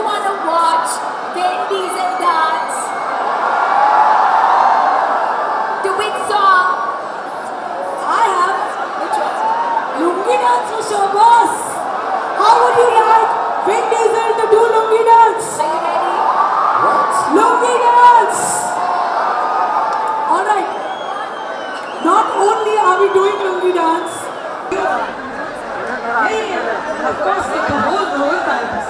want to watch Vin Diesel dance? To which song? I have Which one? Lungi dance for Showboss. How would you like Vin Diesel to do Lungi dance? Are you ready? Lungi dance! Alright. Not only are we doing Lungi dance, of course, like the whole time.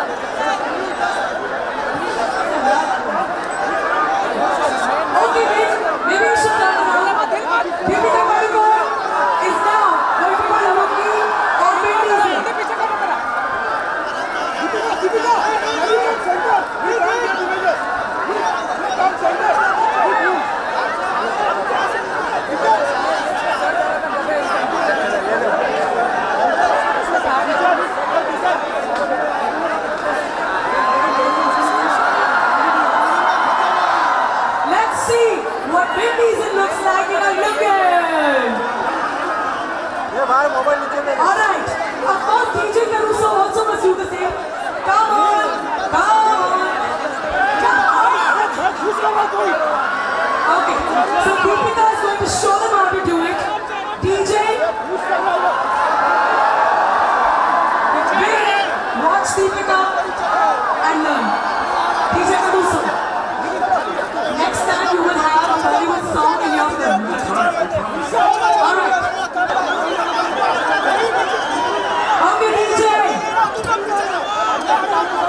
Okay, maybe we should turn around. Deepika Padukone is now going to be Lungi or Vin Diesel. Let's see what Vin Diesel looks like in a Lungi. Alright, of course DJ Caruso also must do the same. Come on, come on, come on. Okay, so Deepika is going to show them how to do it. DJ, Vin, watch Deepika and learn. DJ Caruso, next time you will have a Bollywood song in your film. Alright. Okay, DJ.